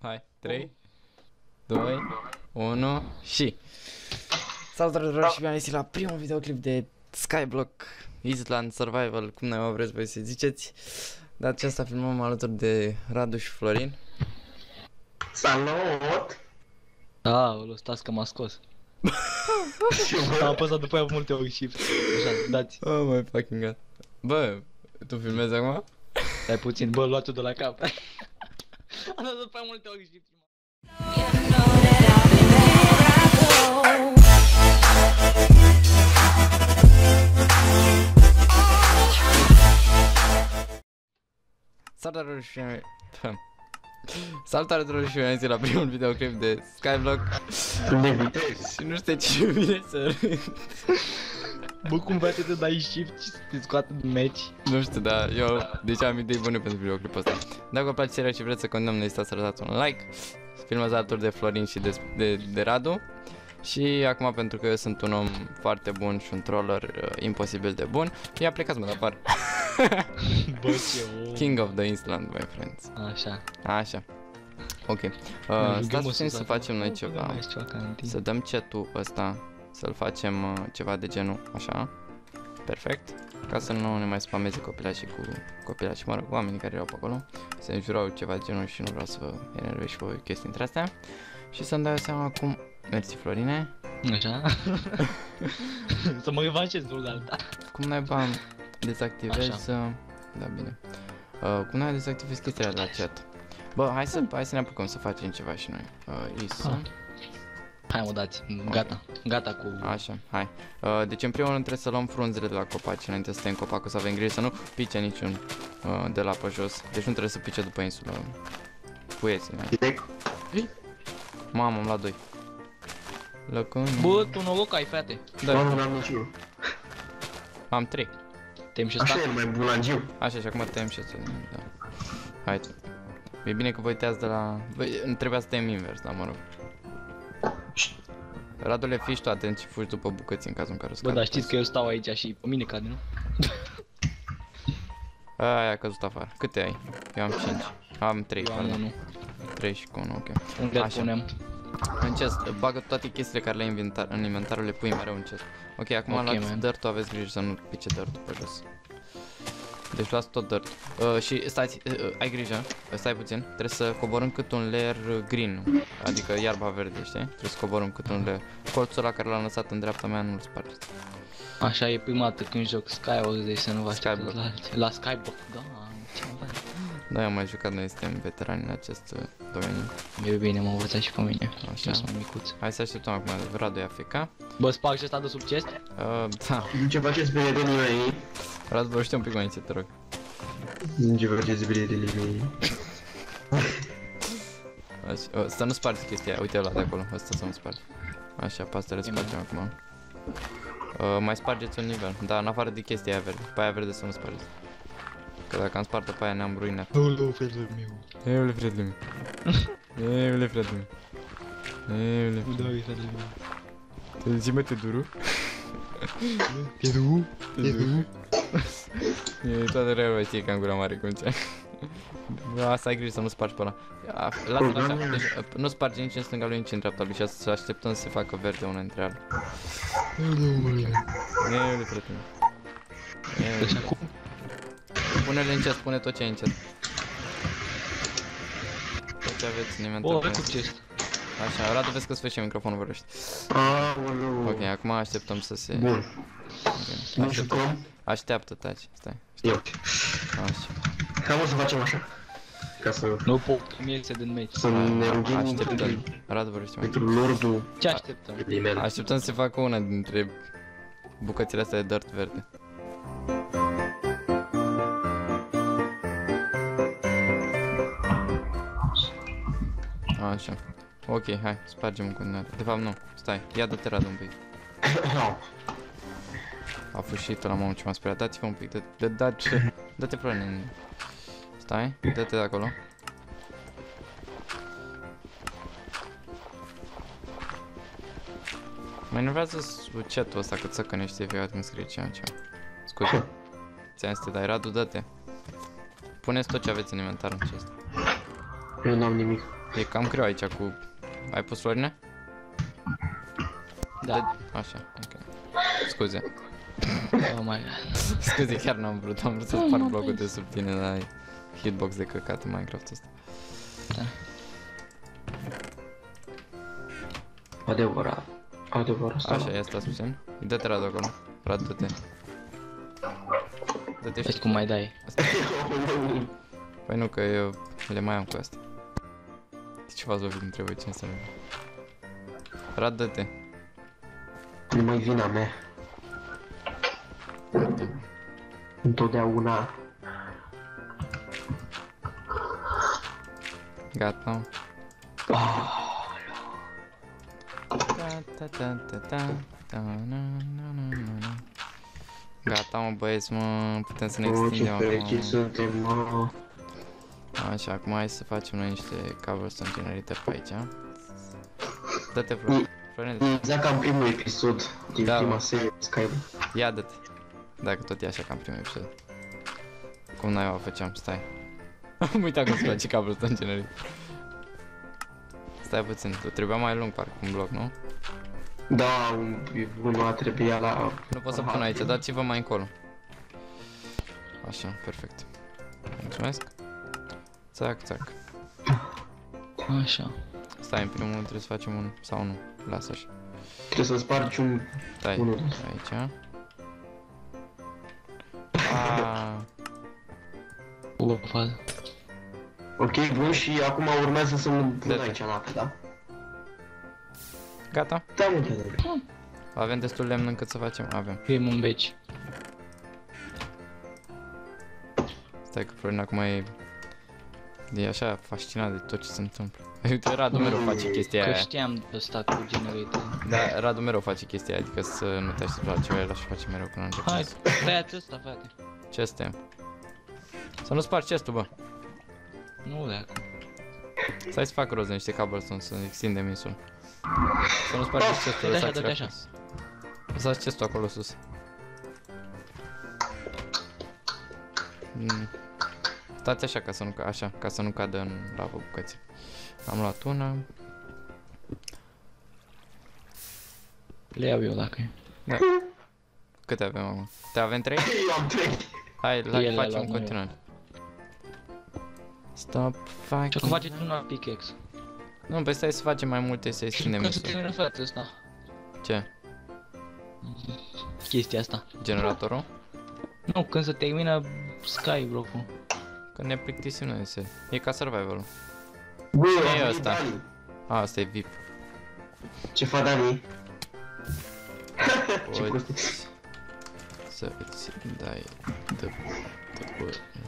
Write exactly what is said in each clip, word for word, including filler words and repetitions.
Hai, trei, doi, unu și... Salutare tuturor și bine ați la primul videoclip de Skyblock Island Survival, cum ne vreți voi să ziceți. De aceasta filmăm alături de Radu și Florin. Salut! Aoleu, stați că m-a scos. Am apăsat după aia multe ori shift. Așa, dați. Oh my fucking god. Bă, tu filmezi acum? Stai puțin, bă, luați-o de la cap. Am dat după aia multe ori shift. Salutare și Salutare tuturor și bine la primul videoclip de Skyblock. Ne vitezi. Și nu știu ce vine să râd. Bă, cum vrei să te dai shift și să te scoată din match? Nu știu, dar eu deci am idei bune pentru videoclipul ăsta. Dacă vă place seria și vreți să continuăm, ne să lăsați un like. Filmați alături de Florin și de, de, de Radu. Și acum, pentru că eu sunt un om foarte bun și un troller uh, imposibil de bun, ia plecați-mă de afară. Bă, ce om. King of the Island, my friends. Așa. Așa. Ok. Uh, stați puțin să facem noi ceva. Să dăm chat-ul ăsta, să-l facem uh, ceva de genul așa. Perfect. Ca să nu ne mai spameze copilașii cu copilașii, mă rog, oamenii care erau pe acolo. Să înjurau ceva de genul și nu vreau să vă enervez și voi chestii între astea. Și să-mi dau seama cum... Mersi, Florine. Așa. Să mă revanșez de alta. Cum naiba dezactivez... Da, bine. Uh, cum naiba dezactivez chestiile la chat. Bă, hai să, hai să ne apucăm să facem ceva și noi. Uh, Isa. Ah. Hai mă, dați, gata, gata cu... Așa, hai. Uh, deci în primul rând trebuie să luăm frunzele de la copaci înainte să tăiem copacul, să avem grijă să nu pice niciun uh, de la pe jos. Deci nu trebuie să pice după insulă. Puieți-ne. Mamă, am luat doi. Lăcân. Bă, tu noroc ai, frate. Da, Nu am nici eu. am trei. Tem și Așa sta. e mai bulangiu. Așa, și acum tăiem și ăsta. Da. Hai. E bine că voi tăiați de la... Băi, trebuia să tăiem invers, dar mă rog. Radule, fii și tu atent și fugi după bucăți în cazul în care o Bă, scade. dar știți că eu stau aici și pe mine cade, nu? Aia a căzut afară. Câte ai? Eu am cinci. Am trei, Eu am pardon. unu. trei și cu unu, ok. Unde Așa. punem? În chest, bagă toate chestiile care le-ai inventar, în inventarul, le pui mereu în chest. Ok, acum Ok, luați man. dirt-ul, aveți grijă să nu pice dirt-ul pe jos. Deci luați tot dirt. Uh, și stați, uh, ai grijă, uh, stai puțin, trebuie să coborâm cât un layer green, adică iarba verde, știi? Trebuie să coborâm cât un layer. Colțul ăla care l-am lăsat în dreapta mea nu-l spargeți. Așa e prima dată când joc Skyward, deci să nu vă așteptați Skyblock. la, la Skyblock, da, ce mai Da, am mai jucat, noi suntem veterani în acest uh, domeniu. e bine, m-a învățat și pe mine. Așa. Eu sunt micuț. Hai să așteptăm acum, Radu e A F K. Bă, sparg și ăsta de sub chest? Uh, da, Din ce faceți prietenii mei? Radu, vorbește un pic mai încet, te rog. Din ce faceți prietenii mei? Așa, uh, să nu spargi chestia aia, uite ăla de acolo, ăsta să nu spargi. Așa, pe asta le spargem acum. Uh, mai spargeți un nivel, da, în afară de chestia aia verde, pe aia verde să nu spargeți. Că dacă am spart-o pe aia ne-am ruinat. Ulu, fratele meu. Eule, fratele meu. Eule, fratele meu. Eule, Da, e fratele meu. te zi, mă, te duru? E du? Te duru? E toată real, știi că am gura mare cum ce. Asta ai grijă să nu spargi pe ăla. Lasă-l așa, deci nu sparge nici în stânga lui, nici în dreapta lui și să așteptăm să se facă verde una între ele. Eule, fratele meu. Eule. Deci acum? Pune-le în chest, pune tot ce ai în chest. Tot ce aveți în inventar. O, avem cu chest. Așa, Radu, vezi că sfârșit microfonul vorbește. Aoleu. Ok, acum așteptăm să se... Bun. Okay. Nu Aștept... jucăm? Așteaptă, taci, stai. Eu. Așa. Cam o să facem așa. Ca să... Nu pot, mi iese din match. Să ne rugăm Așteptăm. Radu, vorbește mai. pentru lordul Ce așteptăm? Limen. Așteptăm să se facă una dintre bucățile astea de dirt verde. Așa. Ok, hai, spargem în continuare. De fapt, nu. Stai, ia dă-te, Radu, un pic. A fâșit la mamă ce m-a speriat. Dați-vă un pic, dă, dă, dă-te, dă-te plăne în... Stai, dă-te de acolo. Mă enervează chat-ul ăsta că țăcănește fiecare când scrie ceva, ceva. Scuze. Ți-am să te dai, Radu, dă-te. Puneți tot ce aveți în inventar în chest. Eu n-am nimic. E cam greu aici cu... Ai pus florile? Da. Așa, ok. Scuze. Oh my god. Scuze, chiar n-am vrut, am vrut să spar blocul de sub tine, dar ai hitbox de căcat în Minecraft ăsta. Da. Adevărat. Adevărat asta. Așa, ia stați puțin. Dă-te Radu acolo. Radu, dă-te. Dă-te Vezi cum mai dai. Păi nu, că eu le mai am cu astea. De ce v-ați lovit între voi, cine să vedem? Rad, dă-te. Nu mai vina mea. Întotdeauna. Gata. Gata, mă băieți, mă, putem să ne O, ce extindem fericit acum. suntem, mă. Așa, acum hai să facem noi niște cobblestone generator pe aici. Dă-te, Florin. Florin, dă-te. Exact ca în primul episod din Da, prima mă. serie Skyrim. Ia, dă-te. Dacă tot e așa ca în primul episod. Cum naiba făceam, stai. Am uitat cum se face cobblestone generator. Stai puțin, tu trebuia mai lung parcă un bloc, nu? Da, un, unul a trebuit la... Nu pot să pun aici, dați-vă mai încolo. Așa, perfect. Mulțumesc. Țac, țac. Așa. Stai, în primul rând trebuie să facem un... sau nu, lasă așa. Trebuie să spargi un... Stai, Unul. aici. Aaaa. O fază. Ok, bun, și acum urmează să mă pun Dă-te. aici în apă, da? Gata? Da, mă, da, da. Avem destul lemn încât să facem? Avem. Fim în beci. Stai că Florin acum e... E așa fascinat de tot ce se întâmplă. Uite, Radu mereu face chestia Că aia. știam ăsta cu generator. Da, Radu mereu face chestia aia, adică să nu te aștepți la ceva, el așa face mereu până începe. Hai, tăiați ăsta, frate. Ce suntem? Să nu spargi chestul, bă. Nu de acum. Stai să fac rost de niște cobblestone să extindem insula. Să nu spargi chestul, dă-te așa, lăsați-l dă-te așa. acolo. Lăsați chestul acolo sus. Mm. Stați așa ca să nu, ca- așa, ca să nu cadă în lavă bucăți. Am luat una. Le iau eu dacă e. Da. Câte avem acum? Te avem trei? Eu am trei. Hai, El hai le-a facem luat, în nu eu. continuare. Stop Și acum fucking... faceți una pickaxe. Nu, pe stai să facem mai multe, să Și extindem când se insula. termină, frate, ăsta. Ce? Chestia asta. Generatorul? Nu, când se termină Skyblock-ul. Că ne plictisim noi de serie. E ca survival-ul. Bă, E a venit ăsta. Dani. A, asta e V I P. Ce fac, Dani? Ce Poți prostie. să îți dai de, de bă.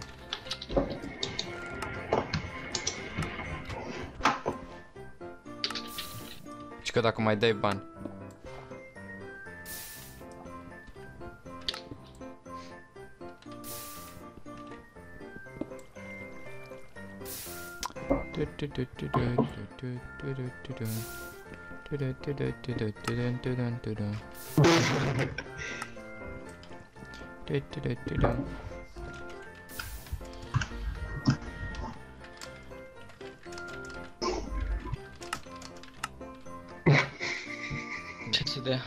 Și că dacă mai dai bani. Ce se dea?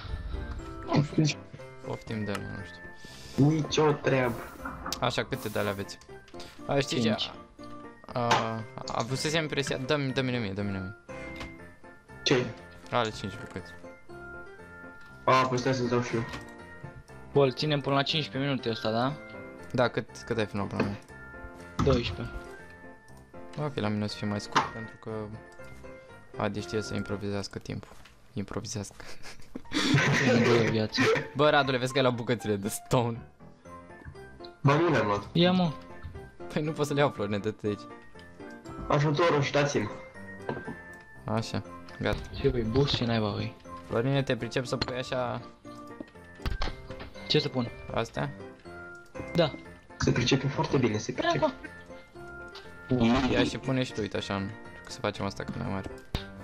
Poftim de nu știu. Nicio treabă. Așa, câte de ale aveți? A, știi ce? Cinci. A, avusesem impresia, dă-mi, dă-mi mie, dă-mi mie. Ce? Ale cinci bucăți. A, păi stai să-ți dau și eu. Bă, îl ținem până la cincisprezece minute ăsta, da? Da, cât, cât ai filmat până la mine? doisprezece. Ok, la mine o să fie mai scurt pentru că Adi știe să improvizească timpul. Improvizească. Nu bă, viață. Bă, Radule, vezi că ai luat bucățile de stone. Bă, nu le-am luat. Ia mă. Păi nu pot să le iau, Florine, dă-te de aici. Ajutorul, ștați-mă. Așa, gata. Ce băi, bus și naiba băi. Florine, te pricep să pui așa Ce să pun? astea? Da. Se pricepe foarte bine, se pricepe. Treaba. Ia și pune și tu, uite așa, în- să facem asta cât mai mare.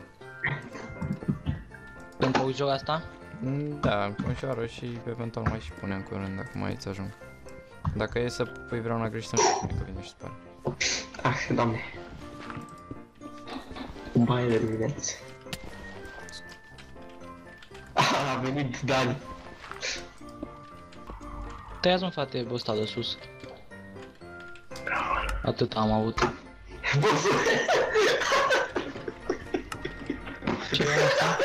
Dăm pe ușor asta? Mm, Da, cu ușoară și eventual mai și punem curând dacă mai îți ajung. Dacă e să pui vreuna greșit, să-mi spune că vine și spune. Ah, doamne. Baie de dimineață. A venit Dani. Tăiați-mă, frate, ăsta de sus. Atât am avut. Bossul. Ce e asta?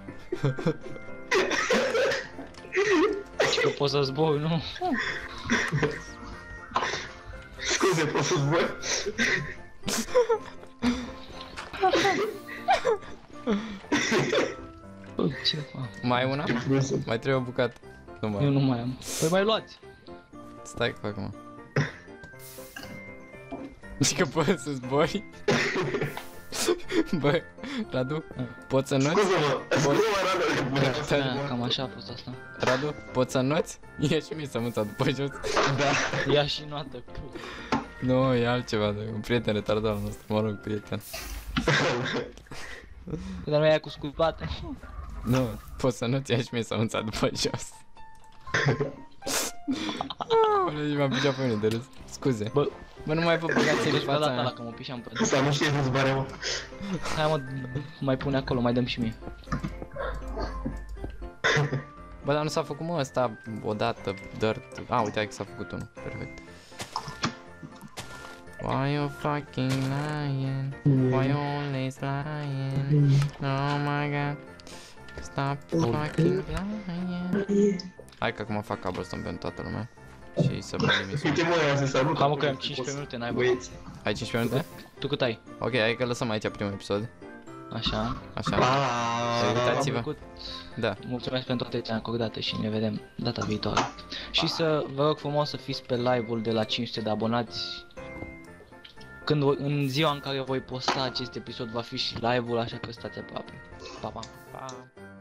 Deci că pot să zbor, nu? Scuze, poți să zbori? Ce fac? Mai ai una? Mai trebuie o bucată. Nu mai Eu am. nu mai am. Păi mai luați. Stai că fac, mă. Și că poți să zbori? Bă, Radu, poți să nuți? Scuze-mă, scuze-mă, Radu. Da, cam așa a fost asta. Radu, poți să nuți? Ia și mie sămânța după jos. Da. Ia și notă. Nu, e altceva, de un prieten retardat al nostru, mă rog, prieten. Dar nu e aia cu sculpate. Nu, poți să nuți, ia și mie sămânța după jos. Aoleu, m-am pișat pe mine de râs. Scuze. Bă, Bă, nu mai vă băgați în deci pe fața data la mea. că mă pișeam pe... Să nu știe să-ți bare, mă. Hai mă, mai pune acolo, mai dăm și mie. Bă, dar nu s-a făcut, mă, ăsta odată, dirt. A, uite, hai că s-a făcut unul, perfect. Why you fucking lying? Why you always lying? Oh my god. Stop fucking lying. Hai că acum fac cobblestone pentru toată lumea. Și să băgăm emisiunea. Uite, mă, eu să salut. Hai mă, că am cincisprezece minute, n-ai bă. Băieți. Ai cincisprezece minute? Tu cât ai? Ok, hai că lăsăm aici primul episod. Așa. Așa. Aaaa. Uitați-vă. Am făcut. Da. Mulțumesc pentru atenția acordată și ne vedem data viitoare. Și să vă rog frumos să fiți pe live-ul de la cinci sute de abonați. Când voi- în ziua în care voi posta acest episod va fi și live-ul, așa că stați aproape. Pa, pa. Pa.